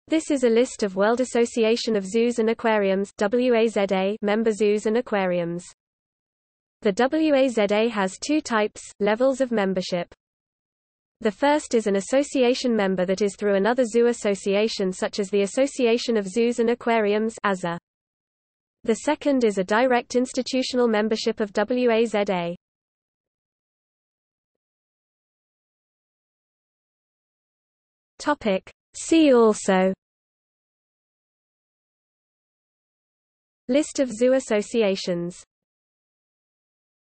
This is a list of World Association of Zoos and Aquariums (WAZA) member zoos and aquariums. The WAZA has two types, levels of membership. The first is an association member that is through another zoo association such as the Association of Zoos and Aquariums (AZA). The second is a direct institutional membership of WAZA. See also: List of zoo associations.